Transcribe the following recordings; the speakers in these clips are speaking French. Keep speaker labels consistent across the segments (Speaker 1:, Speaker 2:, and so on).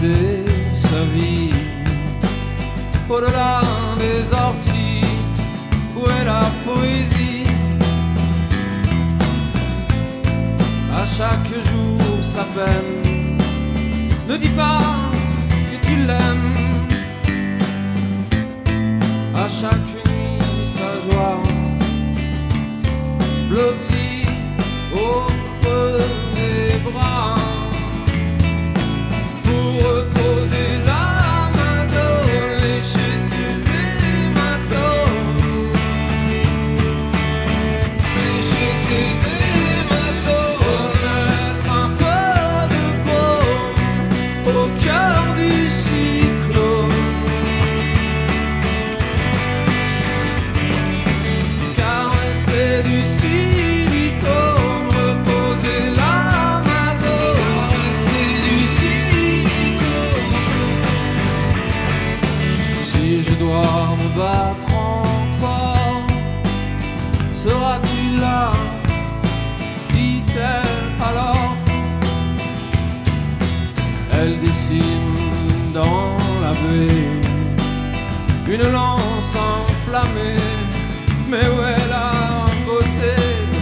Speaker 1: raconter sa vie. Au-delà des orties, où est la poésie? À chaque jour sa peine, ne dis pas que tu l'aimes. À chaque nuit sa joie, blottie au creux des bras. Pour reposer l'Amazone, lécher ses hématomes, lécher ses hématomes, mettre un peu de baume au cœur du cyclone. Caresser du silicone, reposer l'Amazone, caresser du silicone. Si je dois me battre encore, seras-tu là? Dit-elle alors. Elle dessine dans la baie une lance enflammée. Mais où est la beauté?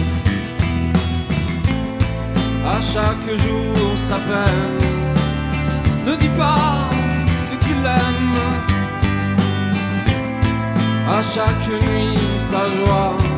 Speaker 1: À chaque jour sa peine, ne dis pas que tu l'aimes. À chaque nuit sa joie,